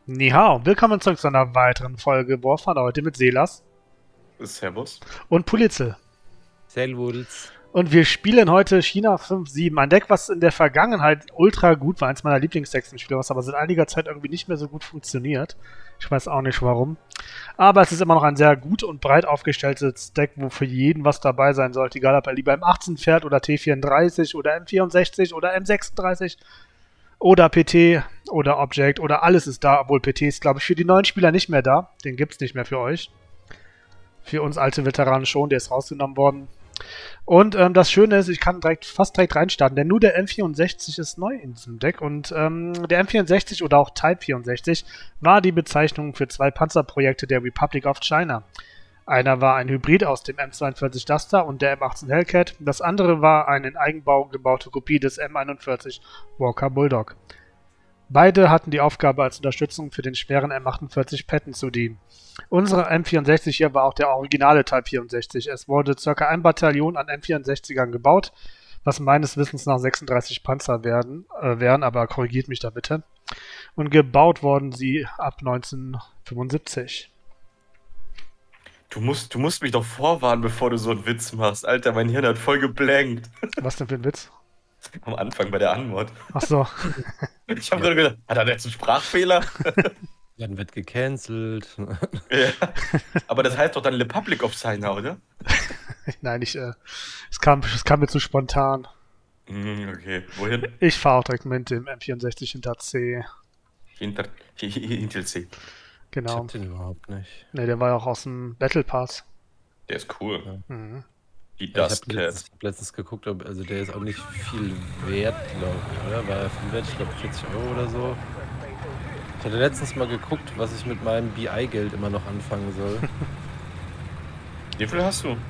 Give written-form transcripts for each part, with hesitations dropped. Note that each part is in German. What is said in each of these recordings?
Ni hao, willkommen zurück zu einer weiteren Folge Warfare, heute mit Selas Servus. und Pulizel. Servus. Und wir spielen heute China 5-7, ein Deck, was in der Vergangenheit ultra gut war, eins meiner Lieblingsdecks im Spiel, was aber seit einiger Zeit irgendwie nicht mehr so gut funktioniert. Ich weiß auch nicht warum. Aber es ist immer noch ein sehr gut und breit aufgestelltes Deck, wo für jeden was dabei sein sollte, egal ob er lieber M18 fährt oder T34 oder M64 oder M36 oder PT oder Object oder alles ist da, obwohl PT ist, glaube ich, für die neuen Spieler nicht mehr da. Den gibt es nicht mehr für euch. Für uns alte Veteranen schon, der ist rausgenommen worden. Und das Schöne ist, ich kann fast direkt reinstarten, denn nur der M64 ist neu in diesem Deck und der M64 oder auch Type 64 war die Bezeichnung für zwei Panzerprojekte der Republic of China. Einer war ein Hybrid aus dem M42 Duster und der M18 Hellcat, das andere war eine in Eigenbau gebaute Kopie des M41 Walker Bulldog. Beide hatten die Aufgabe, als Unterstützung für den schweren M48 Patton zu dienen. Unsere M64 hier war auch der originale Type 64. Es wurde ca. 1 Bataillon an M64ern gebaut, was meines Wissens nach 36 Panzer wären, aber korrigiert mich da bitte. Und gebaut wurden sie ab 1975. Du musst mich doch vorwarnen, bevor du so einen Witz machst. Alter, mein Hirn hat voll geblankt. Was denn für ein Witz? Am Anfang bei der Anmod. Ach so. Ich habe gerade gedacht, hat er jetzt einen Sprachfehler? Dann wird gecancelt. Ja. Aber das heißt doch dann Republic of China, oder? Nein, es kam mir zu spontan. Okay, wohin? Ich fahre auch direkt mit dem M64 hinter C. Hinter C. Genau. Ich hab den überhaupt nicht. Ne, der war ja auch aus dem Battle Pass. Der ist cool. Ja. Mhm. Die Ich hab Dust Cat. letztens geguckt, also der ist auch nicht viel wert, glaube ich, oder? War er viel wert? Ich glaube 40 € oder so. Ich hatte letztens mal geguckt, was ich mit meinem BI-Geld immer noch anfangen soll. Wie viel hast du?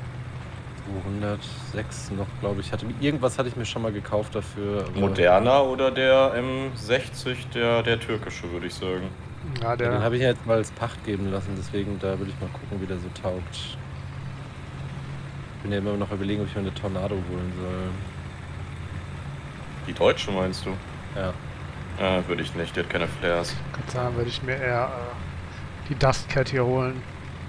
206 noch, glaube ich. Irgendwas hatte ich mir schon mal gekauft dafür. Moderner oder der M60, der türkische, würde ich sagen. Ja, Den habe ich ja jetzt mal als Pacht geben lassen, deswegen da würde ich mal gucken, wie der so taugt. Ich bin ja immer noch überlegen, ob ich mir eine Tornado holen soll. Die deutsche meinst du? Ja. Würde ich nicht, die hat keine Flares. Gott sei Dank würde ich mir eher die Dust Cat hier holen.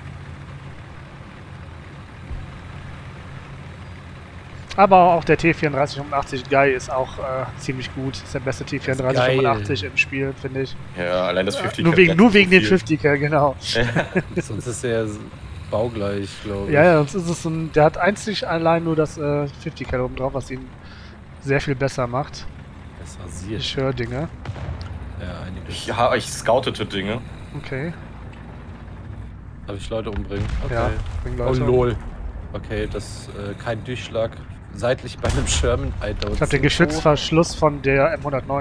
Aber auch der T3485 Guy ist auch ziemlich gut. Ist der beste T3485 im Spiel, finde ich. Ja, allein das 50 Nur wegen den 50er, genau. Sonst ist der baugleich, glaube ich. Ja, sonst ist es der hat einzig allein nur das 50er oben drauf, was ihn sehr viel besser macht. Das rasiert. Ich höre Dinge. Ja, einiges. Ich scoutete Dinge. Okay. Darf ich Leute umbringen? Okay. Ja, bring Oh Leute. lol. Okay, das kein Durchschlag. Seitlich bei einem Sherman. Alter, Ich habe den Geschützverschluss von der M109.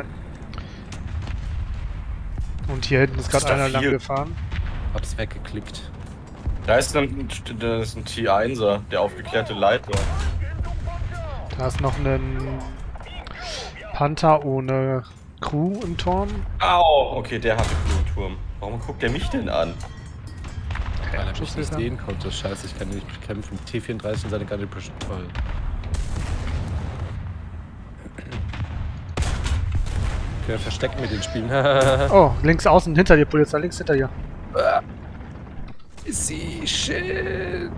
Und hier hinten ist Das gerade ist einer doch lang viel. gefahren. Hab's weggeklickt. Da ist ein T1er, der aufgeklärte Leiter. Da ist noch ein Panther ohne Crew im Turm. Au! Okay, der hatte Turm. Warum guckt der mich denn an? Weil er mich nicht Schusshilfe. sehen konnte. Scheiße, ich kann ihn nicht bekämpfen. T34 und seine Gun Push. Toll. Okay, verstecken mit den Spielen. Oh, links außen, hinter dir, Polizei, links hinter dir. Sie shit.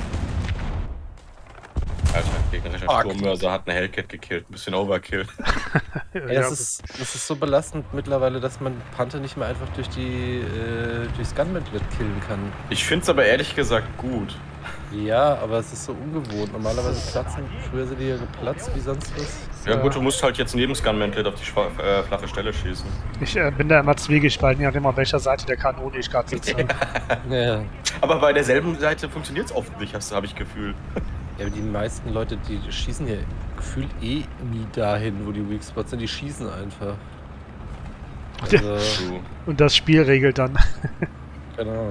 Alter, gegnerischer Fuck. Sturmmörser hat eine Hellcat gekillt. Ein bisschen Overkill. Ey, das ist so belastend mittlerweile, dass man Panther nicht mehr einfach durchs Gunmantlet killen kann. Ich find's aber ehrlich gesagt gut. Ja, aber es ist so ungewohnt. Normalerweise platzen, früher sind die ja geplatzt wie sonst was. Ja gut, du musst halt jetzt neben das Gunmantlet auf die flache Stelle schießen. Ich bin da immer zwiegespalten, je nachdem auf welcher Seite der Kanone ich gerade sitze. Ja. Aber bei derselben Seite funktioniert's oft nicht, habe ich Gefühl. Ja, aber die meisten Leute, die schießen ja gefühlt eh nie dahin, wo die Weak Spots sind. Die schießen einfach. Also, True. Und das Spiel regelt dann. genau.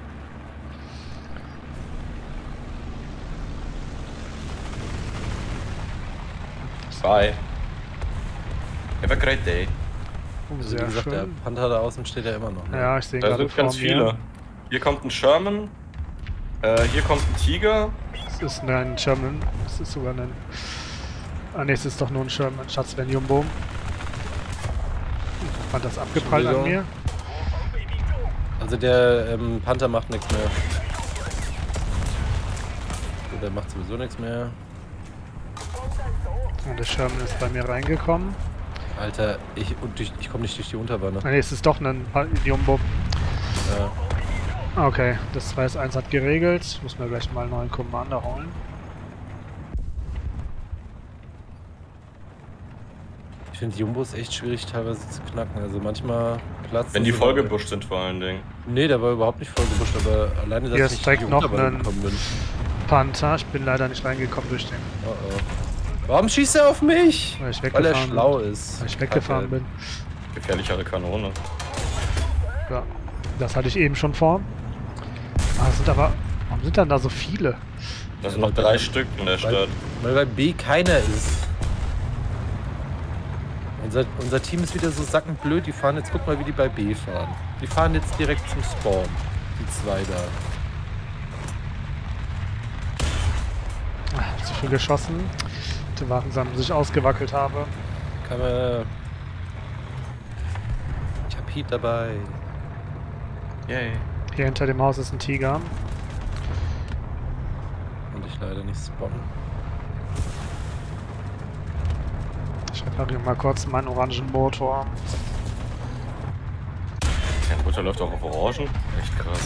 Bye. Have a great day. Oh, Also, wie sehr gesagt, der schön. Panther da außen steht ja immer noch. Ne? Ja, ich sehe Da gerade sind ganz vor mir. viele. Hier kommt ein Sherman. Hier kommt ein Tiger. Das ist ein Sherman. Das ist sogar ein... Ah ne, es ist doch nur ein Sherman. Schatz, wenn Jumbo. Fand das abgeprallt an mir. Also der Panther macht nichts mehr. So, der macht sowieso nichts mehr. Und der Sherman ist bei mir reingekommen. Alter, ich komme nicht durch die Unterwanne. Ah, nee, es ist doch ein Jumbo. Ja. Okay, das 2-1 hat geregelt. Ich muss mir gleich mal einen neuen Commander holen. Ich finde Jumbos echt schwierig teilweise zu knacken. Also manchmal platzt. Wenn die vollgebuscht sind vor allen Dingen. Nee, der war überhaupt nicht vollgebuscht, aber alleine, dass Hier ich ist nicht direkt durch die noch Unterwanne ein gekommen bin. Panther. Ich bin leider nicht reingekommen durch den, Oh oh. Warum schießt er auf mich? weil ich Weil er weggefahren schlau ist. Weil ich weggefahren bin. Gefährlichere Kanone. Ja, das hatte ich eben schon vor. Ah, sind aber... Warum sind dann da so viele? Da sind noch 3 Stück in der Stadt. Weil bei B keiner ist. Unser Team ist wieder so sackenblöd. Die fahren jetzt, guck mal, wie die bei B fahren. Die fahren jetzt direkt zum Spawn. Die 2 da. Ah, zu viel geschossen. Die warten, bis ich ausgewackelt habe. Kann man. Ich hab Heat dabei. Yay. Hier hinter dem Haus ist ein Tiger. Und ich leider nicht spawnen. Ich repariere mal kurz meinen orangen Motor. Der Motor läuft auch auf Orangen. Echt krass.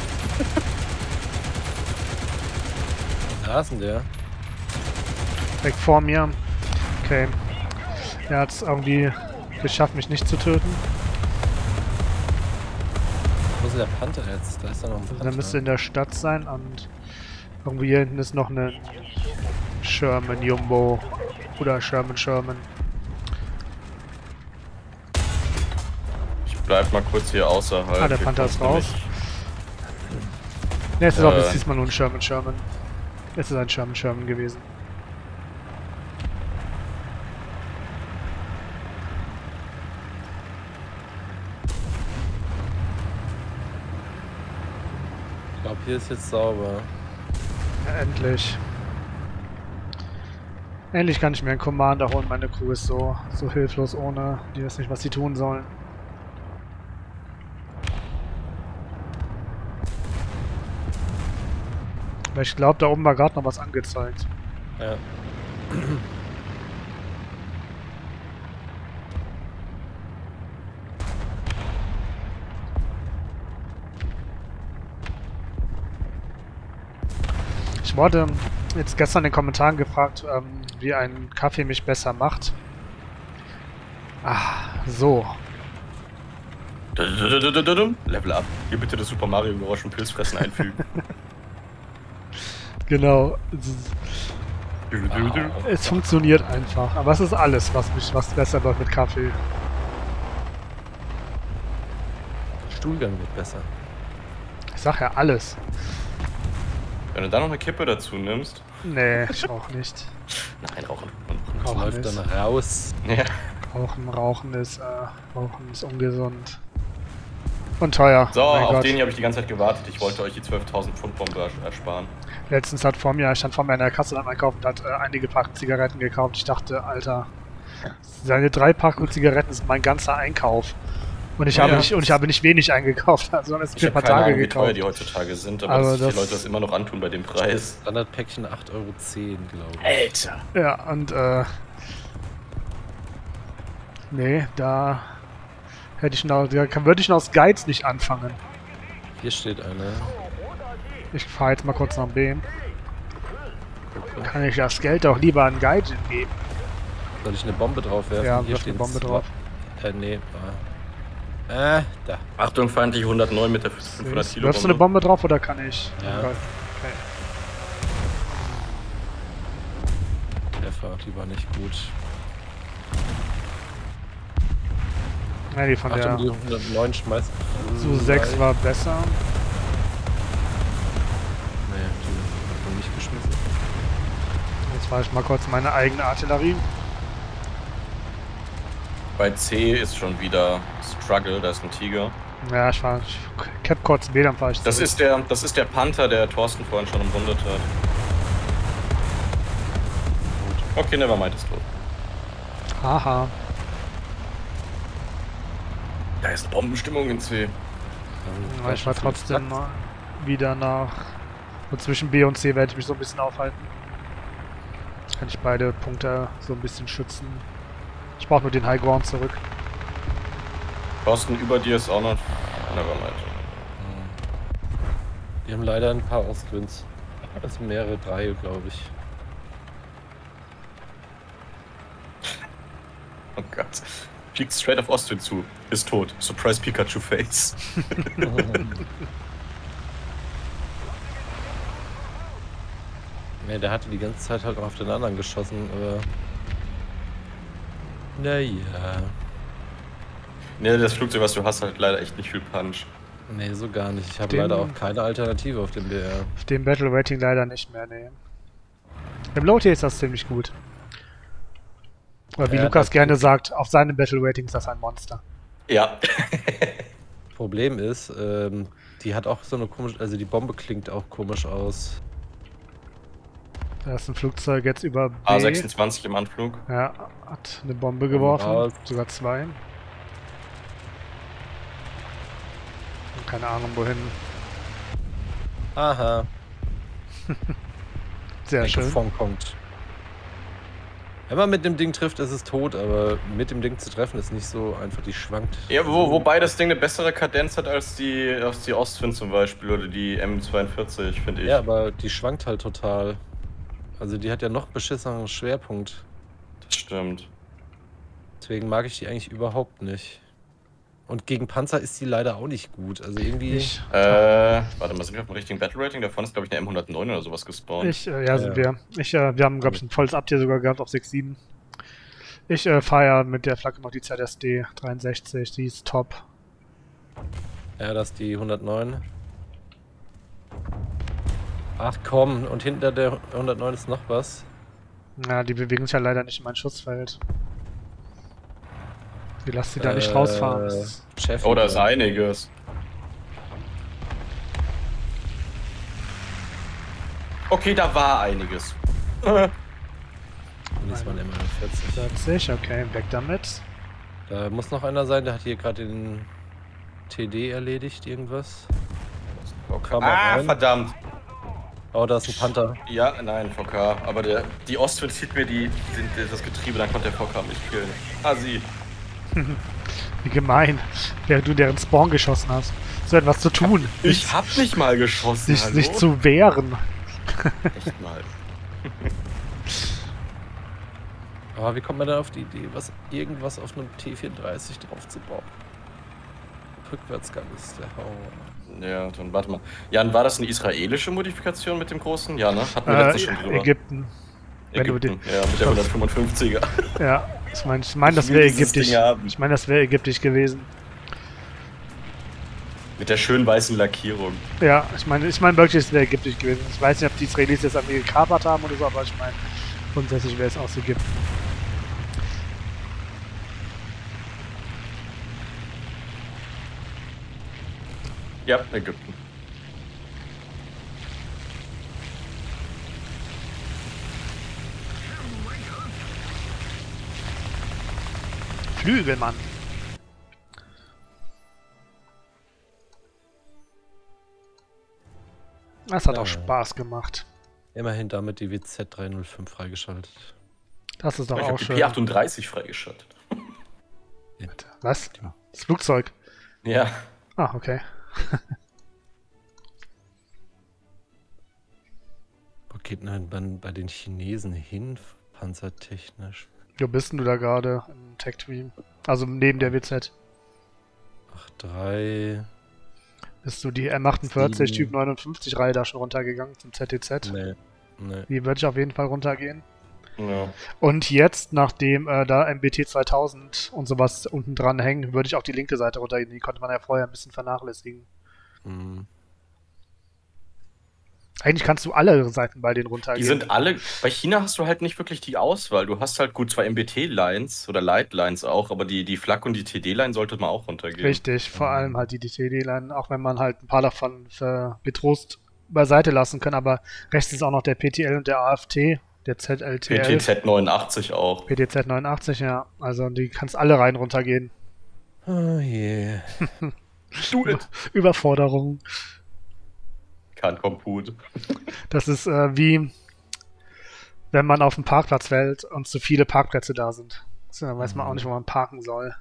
Da ist denn der? Direkt vor mir. Okay. Er hat es irgendwie geschafft, mich nicht zu töten. Wo ist denn der Panther jetzt? Da ist da noch ein Also Panther. der müsste in der Stadt sein und irgendwo hier hinten ist noch eine Sherman Jumbo oder Sherman. Ich bleib mal kurz hier außerhalb. Ah, der Hier Panther ist kommst du raus. nicht- Ne, es ist auch jetzt diesmal nur ein Sherman. Es ist ein Sherman gewesen. Ich glaube, hier ist jetzt sauber. Ja, endlich. Endlich kann ich mir einen Commander holen. Meine Crew ist so hilflos ohne. Die wissen nicht, was sie tun sollen. Aber ich glaube, da oben war gerade noch was angezeigt. Ja. Ich wurde jetzt gestern in den Kommentaren gefragt, wie ein Kaffee mich besser macht. Ah, so. Level up. Hier bitte das Super Mario Geräusch und Pilzfressen einfügen. Genau. Es funktioniert einfach. Aber es ist alles, was besser läuft mit Kaffee. Stuhlgang wird besser. Ich sag ja alles. Wenn du da noch eine Kippe dazu nimmst. Nee, ich rauch nicht. Nein, rauchen. Das Rauchen läuft ist, dann raus. Ja. Rauchen ist ungesund. Und teuer. So, Mein auf Gott. den hier habe ich die ganze Zeit gewartet. Ich wollte euch die 12.000 Pfund Bombe ersparen. Letztens stand vor mir in der Kasse beim Einkaufen und hat einige Packungen Zigaretten gekauft. Ich dachte, Alter, seine 3 Packungen Zigaretten sind mein ganzer Einkauf. Und ich habe nicht wenig eingekauft, also es Ich für ein habe paar keine Tage Ahnung, wie teuer gekauft. die heutzutage sind, aber Aber dass die das- Leute das immer noch antun bei dem Preis. Standardpäckchen 8,10 €, glaube ich. Alter! Ja, und nee, da hätte ich noch, würde ich noch aus Geiz nicht anfangen. Hier steht einer. Ich fahre jetzt mal kurz nach B. Kann ich das Geld doch lieber an Geiz geben? Soll ich eine Bombe drauf werfen? Ja, hier wirf stehen eine Bombe zwei- drauf. Nee. Da. Achtung, feindliche 109 mit der 500 Kilo Wirfst du eine Bombe drauf oder kann ich? Ja. Okay. Treffer, die war nicht gut. Ja, die von Achtung, die der 109 schmeißt. Su 6 war besser. Nee, die hat man nicht geschmissen. Jetzt fahre ich mal kurz meine eigene Artillerie. Bei C ist schon wieder Struggle, da ist ein Tiger. Ja, ich cap kurz B, dann fahre ich Das zurück. ist der Panther, der Thorsten vorhin schon umrundet hat. Okay, nevermind, ist tot. Haha. Da ist Bombenstimmung in C. Aber ich war trotzdem mal wieder nach... Und zwischen B und C werde ich mich so ein bisschen aufhalten. Kann ich beide Punkte so ein bisschen schützen. Ich brauche nur den High Ground zurück. Thorsten, über dir ist auch noch... Nevermind. Die haben leider ein paar Ostwinds. Also mehrere, 3, glaube ich. Oh Gott. Fliegt straight auf Ostwind zu. Ist tot. Surprise Pikachu Face. Ne, der hatte die ganze Zeit halt auch auf den anderen geschossen, aber... Naja... Ne, das Flugzeug, was du hast, hat leider echt nicht viel Punch. Nee, so gar nicht. Ich habe leider auch keine Alternative auf dem BR. Auf dem Battle Rating leider nicht mehr, nee. Im Low Tier ist das ziemlich gut. Oder wie Ja, Lukas das gerne sagt, auf seinem Battle Rating ist das ein Monster. Ja. Problem ist, die hat auch so eine komische... Also die Bombe klingt auch komisch aus. Da ist ein Flugzeug jetzt über B. A26 im Anflug. Ja, hat eine Bombe geworfen. raus. Sogar 2. Und keine Ahnung wohin. Aha. Sehr schön. Mikrofon kommt. Wenn man mit dem Ding trifft, ist es tot, aber mit dem Ding zu treffen ist nicht so einfach, die schwankt. Ja, wobei das Ding eine bessere Kadenz hat als die Ostwind zum Beispiel oder die M42, finde ich. Ja, aber die schwankt halt total. Also die hat ja noch beschissenen Schwerpunkt. Das stimmt. Deswegen mag ich die eigentlich überhaupt nicht. Und gegen Panzer ist die leider auch nicht gut. Also irgendwie... Warte mal, sind wir auf dem richtigen Battle Rating? Davon ist, glaube ich, eine M109 oder sowas gespawnt. Ja, sind wir. Wir haben, glaube ich, ein volles Uptier sogar gehabt auf 6.7. Ich fahre ja mit der Flagge noch die ZSD 63, die ist top. Ja, das ist die 109. Ach komm, und hinter der 109 ist noch was. Ja, die bewegen sich ja leider nicht in mein Schussfeld. Wie lasst sie da nicht rausfahren? Chef. Oh, da ist einiges. Okay, da war einiges. Und das waren immer 40. 40, okay, weg damit. Da muss noch einer sein, der hat hier gerade den TD erledigt, irgendwas. Kam Ah, rein. verdammt. Oh, da ist ein Panther. Ja, nein, VK. Aber die Ostwind zieht mir das Getriebe, dann konnte der VK mich killen. Ah, sie. Wie gemein, während du deren Spawn geschossen hast. So etwas zu tun. Ich hab nicht mal geschossen, sich zu wehren. Echt mal. Aber wie kommt man denn auf die Idee, irgendwas auf einem T34 drauf zu bauen? Rückwärtsgang ist der Horror. Ja, dann warte mal. Jan, war das eine israelische Modifikation mit dem großen? Ja, ne? Hatten wir letztens schon drüber. Ägypten. Ägypten, ja, mit der 155er. Ja, ich meine, das wäre ägyptisch. Ich meine, das wäre ägyptisch gewesen. Mit der schön weißen Lackierung. Ja, ich meine wirklich, es wäre ägyptisch gewesen. Ich weiß nicht, ob die Israelis jetzt an mir gekapert haben oder so, aber ich meine, grundsätzlich wäre es aus Ägypten. Ja, Ägypten. Flügelmann. Das hat auch Spaß gemacht. Immerhin damit die WZ 305 freigeschaltet. Das ist doch Ich auch hab die schön. P38 freigeschaltet. Was? Das Flugzeug? Ja. Ah, okay. Wo geht denn dann bei den Chinesen hin, panzertechnisch? Wo bist denn du da gerade im Tech-Team? Also neben der WZ. 8-3. Bist du die M48 Typ 59 Reihe da schon runtergegangen zum ZTZ? Nee. Die würde ich auf jeden Fall runtergehen. Ja. Und jetzt, nachdem da MBT 2000 und sowas unten dran hängen, würde ich auch die linke Seite runtergehen. Die konnte man ja vorher ein bisschen vernachlässigen. Hm. Eigentlich kannst du alle Seiten bei denen runtergehen. Die sind alle. Bei China hast du halt nicht wirklich die Auswahl. Du hast halt gut zwar MBT-Lines oder Light-Lines auch, aber die Flak und die TD-Line sollte man auch runtergehen. Richtig, vor allem halt die TD-Line, auch wenn man halt ein paar davon getrost beiseite lassen kann, aber rechts ist auch noch der PTL und der AFT, der ZLTL. PTZ 89 auch. PTZ 89, ja. Also die kannst alle rein runtergehen. Oh je. Do it. Überforderung. Can't compute. Das ist wie, wenn man auf dem Parkplatz fällt und zu viele Parkplätze da sind. So, dann weiß man auch nicht, wo man parken soll.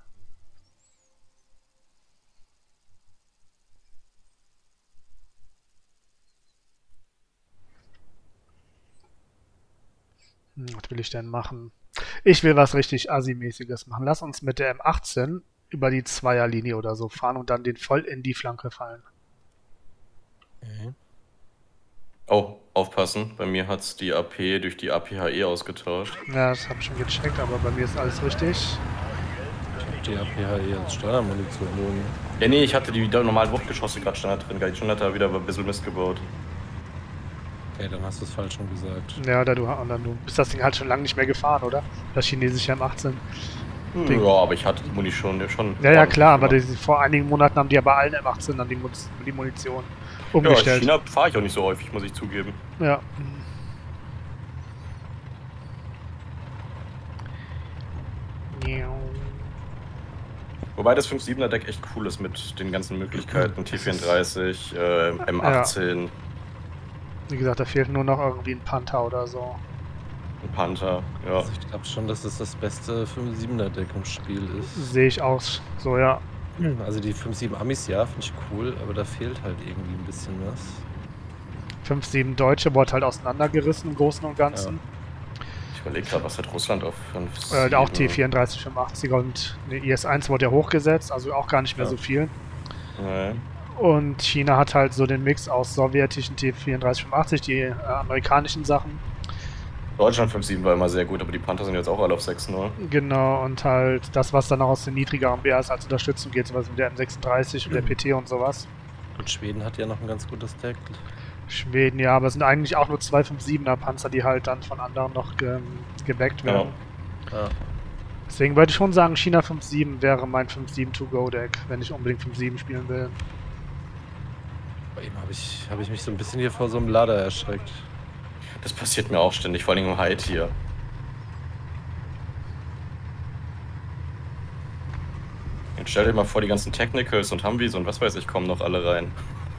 Was will ich denn machen? Ich will was richtig Assi-mäßiges machen. Lass uns mit der M18 über die Zweierlinie oder so fahren und dann den voll in die Flanke fallen. Okay. Oh, aufpassen. Bei mir hat's die AP durch die APHE ausgetauscht. Ja, das habe ich schon gecheckt, aber bei mir ist alles richtig. Ich habe die APHE als Standardmunition. Ja, nee, ich hatte die normalen Wuchtgeschosse gerade Standard drin. Die Standard wieder ein bisschen Mist gebaut. Okay, dann hast du es falsch schon gesagt. Ja, oder du bist das Ding halt schon lange nicht mehr gefahren, oder? Das chinesische M18. Ding. Ja, aber ich hatte die Munition schon. Ja, klar, aber vor einigen Monaten haben die ja bei allen M18 dann die Munition umgestellt. Ja, China fahre ich auch nicht so häufig, muss ich zugeben. Ja. Wobei das 5.7er Deck echt cool ist mit den ganzen Möglichkeiten. T34, M18. Ja. Wie gesagt, da fehlt nur noch irgendwie ein Panther oder so. Ein Panther, ja. Also ich glaube schon, dass es das beste 5.7er Deck im Spiel ist. Sehe ich aus. So, ja. Also die 5.7 Amis, ja, finde ich cool, aber da fehlt halt irgendwie ein bisschen was. 5.7 Deutsche wurde halt auseinandergerissen im Großen und Ganzen. Ich überlege gerade, was hat Russland auf 5. Auch T34, 85er und IS-1 wurde ja hochgesetzt, also auch gar nicht mehr so viel. Nee. Und China hat halt so den Mix aus sowjetischen T34, 85, die amerikanischen Sachen. Deutschland 5.7 war immer sehr gut, aber die Panther sind jetzt auch alle auf 6-0. Genau, und halt das, was dann auch aus den niedrigeren BRs als Unterstützung geht, sowas wie der M36 und der PT und sowas. Und Schweden hat ja noch ein ganz gutes Deck. Schweden, ja, aber es sind eigentlich auch nur 257er Panzer, die halt dann von anderen noch gebackt werden. Ja. Deswegen würde ich schon sagen, China 5.7 wäre mein 5.7 To-Go-Deck, wenn ich unbedingt 5.7 spielen will. Bei ihm hab ich mich so ein bisschen hier vor so einem Lader erschreckt. Das passiert mir auch ständig, vor allem im High Tier. Jetzt stell dir mal vor, die ganzen Technicals und Humvees und was weiß ich kommen noch alle rein.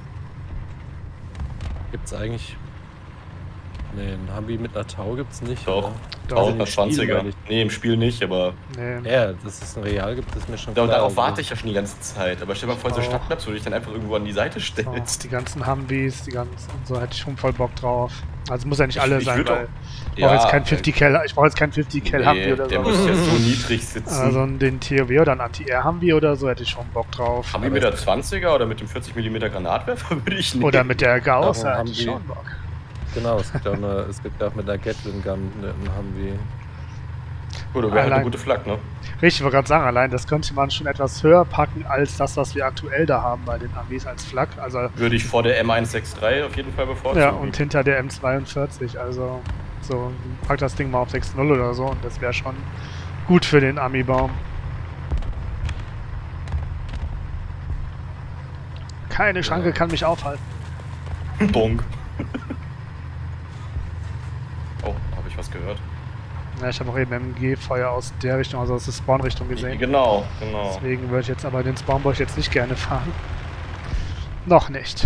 Gibt's eigentlich... Ne, ein Humvee mit einer Tau gibt's nicht. Doch, oder? Tau Also im nach Spiel 20er. meine ich. Nee, im Spiel nicht, aber Nee. Ja, dass es ein Real gibt, ist mir schon da, klar. darauf also- warte ich ja schon die ganze Zeit. Aber stell dir mal vor, so Auch. Stadtplatz, wo du dich dann einfach irgendwo an die Seite So, stellst. die ganzen Humvees, die ganzen und so, hätte ich schon voll Bock drauf. Also muss ja nicht alle Ich sein, würd weil auch- ich brauche jetzt kein 50 Cal, ich brauche jetzt kein 50 Cal Humvee oder der so. muss ja so niedrig sitzen. Also den TOW oder ein Anti-Air Humvee oder so hätte ich schon Bock drauf. Haben wir mit der 20er oder mit dem 40 mm Granatwerfer würde ich nehmen. Oder mit der Gauss, Darum da haben hätte ich die- schon Bock. Genau, es gibt ja auch mit der Gatling Gun einen Humvee. Oder wäre halt Allein- eine gute Flak, ne? Richtig, ich wollte gerade sagen, allein das könnte man schon etwas höher packen als das, was wir aktuell da haben bei den Amis als Flak. Also Würde ich vor der M163 auf jeden Fall bevorzugen. ja, und hinter der M42, also so, pack das Ding mal auf 6.0 oder so und das wäre schon gut für den Ami-Baum. Keine Schranke kann mich aufhalten. Bonk. Oh, habe ich was gehört? Ja, ich habe auch eben MG-Feuer aus der Richtung, also aus der Spawn-Richtung gesehen. Genau. Deswegen würde ich jetzt aber den Spawn wollte ich jetzt nicht gerne fahren. Noch nicht.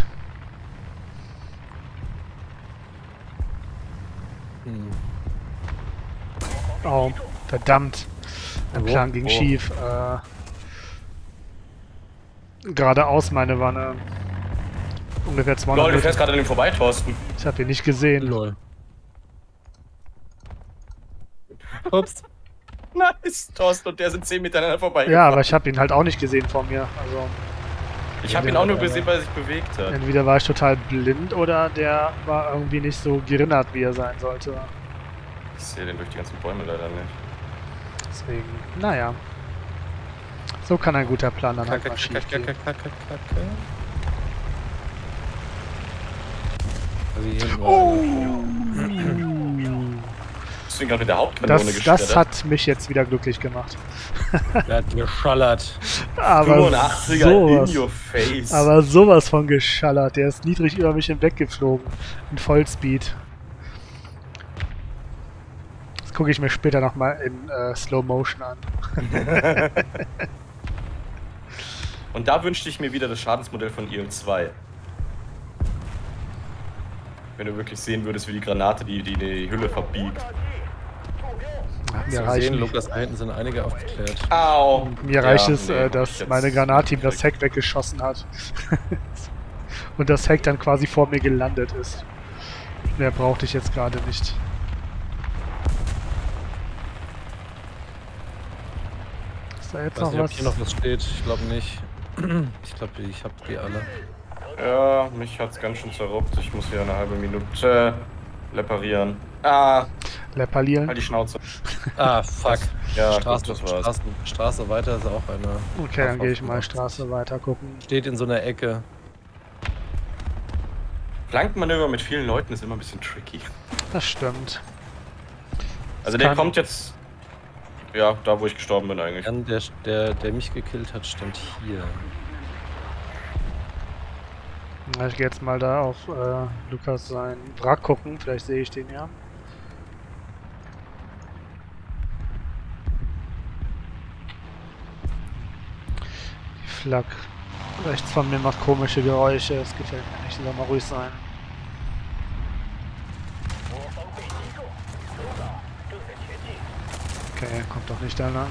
Hm. Oh, verdammt. Mein Wo? Plan ging Wo? schief. Geradeaus meine Wanne. Ungefähr 200 Lol, du Meter. fährst gerade an dem vorbei, Thorsten. Ich habe ihn nicht gesehen. Lol. Ups. Nice, Thorsten und der sind 10 Meter aneinander vorbei. Ja, aber ich habe ihn halt auch nicht gesehen vor mir. Also ich habe ihn auch nur gesehen, weil er sich bewegt hat. entweder war ich total blind oder der war irgendwie nicht so gerinnert, wie er sein sollte. Ich sehe den durch die ganzen Bäume leider nicht. Deswegen, naja. So kann ein guter Plan dann halt Kacke, mal schief kacke, gehen. kacke, kacke, kacke. Also hier hinten war einer. Hast du ihn gerade mit der Hauptkanone Das geschreddert? hat mich jetzt wieder glücklich gemacht. Der hat geschallert. Aber 85er sowas, in your face. aber sowas von geschallert. Der ist niedrig über mich hinweggeflogen. In Vollspeed. Das gucke ich mir später nochmal in Slow Motion an. Und da wünschte ich mir wieder das Schadensmodell von IL-2. Wenn du wirklich sehen würdest, wie die Granate die Hülle verbiegt. Mir Zu reicht, sehen, Lukas, da hinten sind einige aufgeklärt. Au! mir reicht Ja, es, nee, dass jetzt meine Granate ihm das gekriegt. Heck weggeschossen hat. Und das Heck dann quasi vor mir gelandet ist. Mehr brauchte ich jetzt gerade nicht. Ist da jetzt Ich weiß noch nicht, ob was? hier noch was steht. Ich glaube nicht. Ich glaube, ich habe die alle. Ja, mich hat's ganz schön zerruppt. Ich muss hier eine halbe Minute reparieren. Ah, Lepalieren? halt die Schnauze. Ah, fuck. Ja, Straße, gut, das war's. Straße weiter ist auch eine. Okay, dann gehe ich mal Straße weiter gucken. Steht in so einer Ecke. Flankenmanöver mit vielen Leuten ist immer ein bisschen tricky. Das stimmt. Also Das der kann- kommt jetzt... Ja, da wo ich gestorben bin eigentlich. Dann der mich gekillt hat, stand hier. Na, ich gehe jetzt mal da auf Lukas sein Wrack gucken. Vielleicht sehe ich den ja. Die Flak rechts von mir macht komische Geräusche. Das gefällt mir nicht. Soll mal ruhig sein. Okay, kommt doch nicht da lang.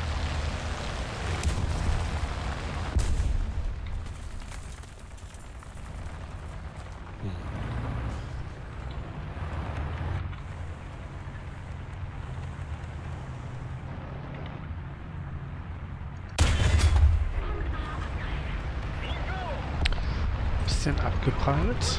Bisschen abgeprallt.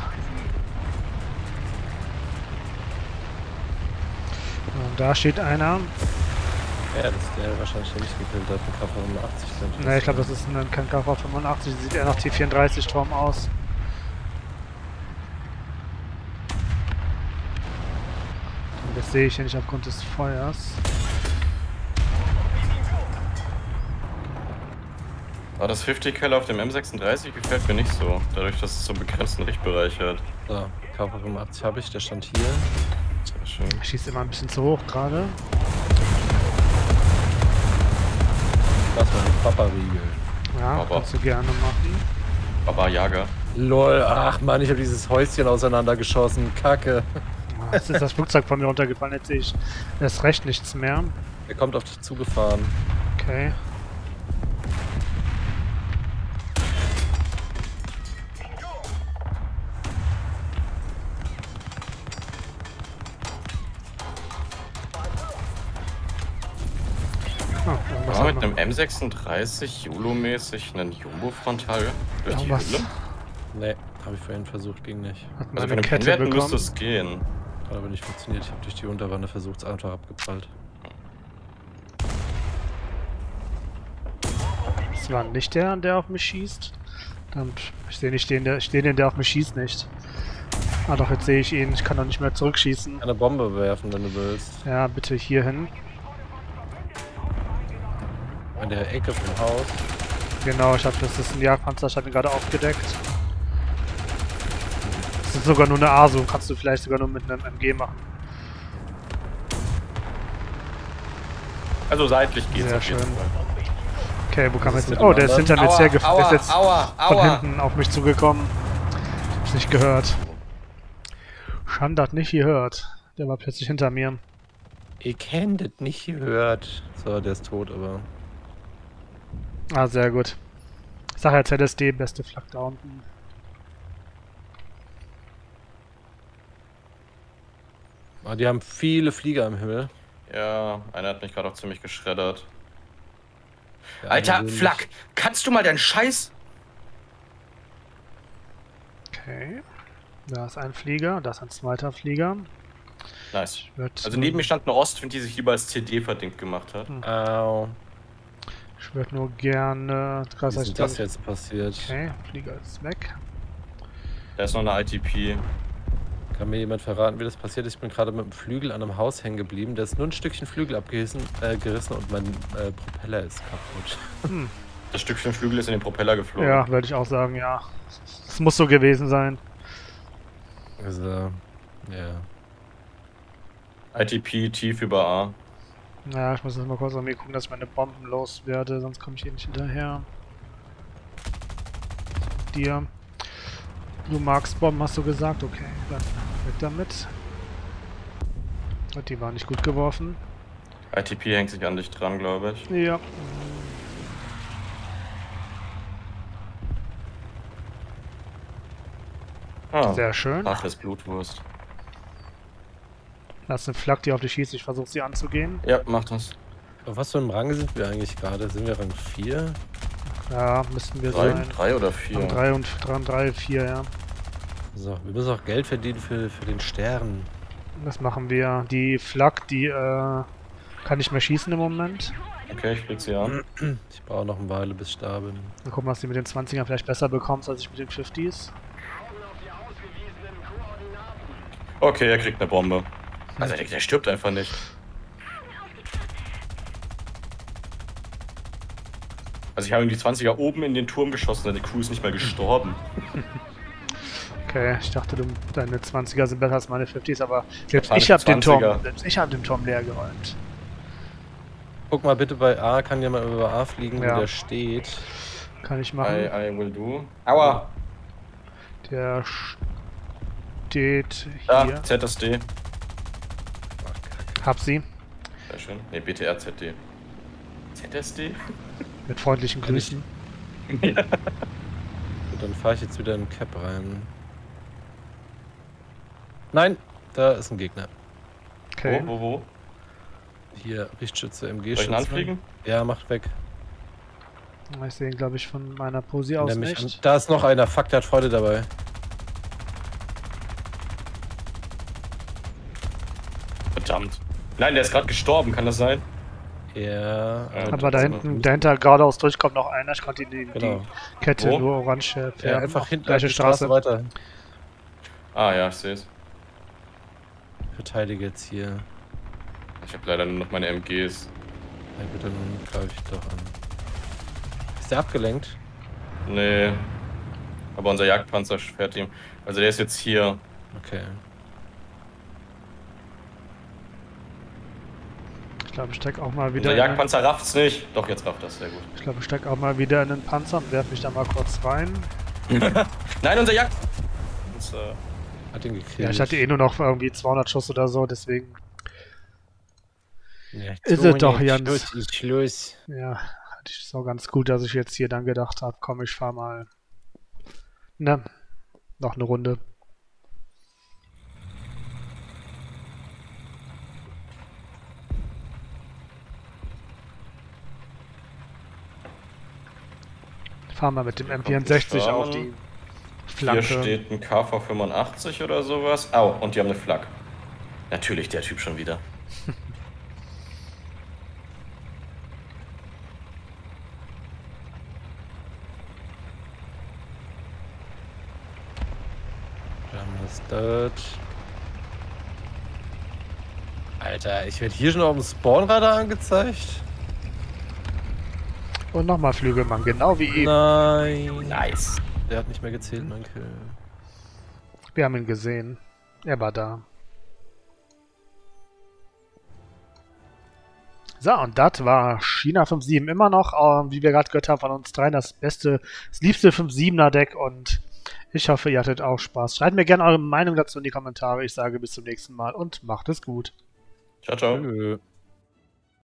Und da steht einer. Ja, das ist der wahrscheinlich, der mich gekillt hat. Ein K85 könnte Ne, ich glaube, das ist kein KV85. Sieht eher nach T34-Turm aus. Und das sehe ich ja nicht aufgrund des Feuers. Aber das 50-Cal auf dem M36 gefällt mir nicht so. Dadurch, dass es so einen begrenzten Richtbereich hat. So, K85 habe ich, der stand hier. Sehr schön. Er schießt immer ein bisschen zu hoch gerade. Das war ein Papa-Riegel. Ja, Aber- kannst du gerne machen. Baba Yaga. Lol, ach man, ich habe dieses Häuschen auseinandergeschossen. Kacke. Jetzt ist das Flugzeug von mir runtergefallen. Jetzt sehe ich erst recht nichts mehr. Er kommt auf dich zugefahren. Okay. Ah, irgendwas War hat mit noch- einem M36 YOLO-mäßig einen Jumbo-Frontal durch die Irgendwas Hülle? Ne, habe ich vorhin versucht, ging nicht. hat Also meine für einen Kette Kennwerten bekommen. müsste es gehen. Hat aber nicht funktioniert. Ich habe durch die Unterwanne versucht, es einfach abgeprallt. Das war nicht der auf mich schießt. Dann, ich sehe nicht den, der auf mich schießt, nicht. Ah doch, jetzt sehe ich ihn. Ich kann doch nicht mehr zurückschießen. Eine Bombe werfen, wenn du willst. Ja, bitte hier hin. An der Ecke vom Haus. Genau, das ist ein Jagdpanzer, ich habe ihn gerade aufgedeckt. Das ist sogar nur eine ASO, kannst du vielleicht sogar nur mit einem MG machen. Also seitlich geht's Sehr auf jeden schön. Fall. Okay, wo kam Was ist jetzt? mit Oh, dem der ist anderen? hinter mir jetzt hergef- Aua, der ist jetzt aua, von aua. hinten auf mich zugekommen. Ich hab's nicht gehört. Schande hat nicht gehört. Der war plötzlich hinter mir. Ich kenn das nicht gehört. So, der ist tot, aber. Ah, sehr gut. Ich sag ja ZSD, beste Flak da unten. Ah, die haben viele Flieger im Himmel. Ja, einer hat mich gerade auch ziemlich geschreddert. Der Alter, eine will Flak, kannst du mal deinen Scheiß... Okay. Da ist ein Flieger, da ist ein zweiter Flieger. Nice. Wird, Also neben mir stand eine Ostwind, die sich lieber als CD verdingt gemacht hat. nicht- Au. Ich würde nur gerne. Wie ist denn das jetzt passiert? Okay, Flieger ist weg. Da ist noch eine ITP. Kann mir jemand verraten, wie das passiert ist? Ich bin gerade mit dem Flügel an einem Haus hängen geblieben. Da ist nur ein Stückchen Flügel abgerissen gerissen und mein Propeller ist kaputt. Das Stückchen Flügel ist in den Propeller geflogen. Ja, würde ich auch sagen, ja. Es muss so gewesen sein. Also, ja. ITP tief über A. Ja, ich muss jetzt mal kurz an mir gucken, dass ich meine Bomben loswerde, sonst komme ich hier nicht hinterher. dir. Du magst Bomben, hast du gesagt? Okay, dann weg damit. Und die war nicht gut geworfen. ITP hängt sich an dich dran, glaube ich. Ja. Ah, Sehr schön. ach, ist Blutwurst. Lass eine Flak, die auf dich schießt. Ich versuche sie anzugehen. Ja, mach das. Auf was für einem Rang sind wir eigentlich gerade? Sind wir Rang 4? Ja, müssten wir sein. 3 oder 4? 3 und 3, 4, ja. So, wir müssen auch Geld verdienen für den Stern. Das machen wir. Die Flak, die kann nicht mehr schießen im Moment. Okay, ich flieg sie an. Ich brauche noch eine Weile bis ich da bin. Mal gucken, was du mit den 20ern vielleicht besser bekommst, als ich mit den 50s. Okay, er kriegt eine Bombe. Also der stirbt einfach nicht. Also ich habe ihm die 20er oben in den Turm geschossen, die Crew ist nicht mal gestorben. Okay, ich dachte, deine 20er sind besser als meine 50s, aber selbst Meine ich habe den 20er. Turm, den Turm leer geräumt. Guck mal bitte bei A, kann jemand über A fliegen, Ja. wo der steht. Kann ich machen. I will do. Aua! Der steht Da, hier. ZSD. Hab sie. Sehr schön. Ne, BTR ZD. ZSD? Mit freundlichen Grüßen. Gut, dann fahre ich jetzt wieder in Cap rein. Nein, da ist ein Gegner. Okay. Wo? Hier, Richtschütze, Soll ich ihn MG-Schütze. anfliegen? Ja, macht weg. Ich sehe ihn, glaube ich, von meiner Posi aus Wenn er mich nicht. da ist noch einer. Fuck, der hat Freude dabei. Verdammt. Nein, der ist gerade gestorben, kann das sein? Ja. Aber dahinter geradeaus durch kommt noch einer. Ich konnte ihn die Genau. Kette Wo? nur orange färben. Ja, einfach Auf hinten gleiche die Straße Straße. weiter. Ah ja, ich sehe es. Verteidige jetzt hier. Ich habe leider nur noch meine MGs. Ja gut, dann greife ich doch an. Ist der abgelenkt? Nee. Aber unser Jagdpanzer fährt ihm. Also der ist jetzt hier. Okay. Ich glaube, ich steig auch mal wieder. Unser Jagdpanzer rafft's nicht. Doch, jetzt rafft das, sehr gut. Ich glaube, ich steig auch mal wieder in den Panzer und werfe mich da mal kurz rein. Nein, unser Jagdpanzer. Hat ihn gekriegt. Ja, ich hatte eh nur noch irgendwie 200 Schuss oder so, deswegen. Ja, Ist es doch, Jans. Schluss. Ja, hatte ich so ganz gut, dass ich jetzt hier dann gedacht habe, komm, ich fahr mal. Ne, noch eine Runde. Fahren wir mit dem M64 auf die Hier Flanke. steht ein KV85 oder sowas. Au, und die haben eine Flak. Natürlich, der Typ schon wieder. Dann ist das. Alter, ich werde hier schon auf dem Spawnradar angezeigt. Und nochmal Flügelmann, genau wie eben. Nein. Nice. Der hat nicht mehr gezählt, mein Kill. Wir haben ihn gesehen. Er war da. So, und das war China 5.7 immer noch, wie wir gerade gehört haben, von uns dreien das liebste 5.7er Deck und ich hoffe, ihr hattet auch Spaß. Schreibt mir gerne eure Meinung dazu in die Kommentare. Ich sage bis zum nächsten Mal und macht es gut. Ciao, ciao. Nö.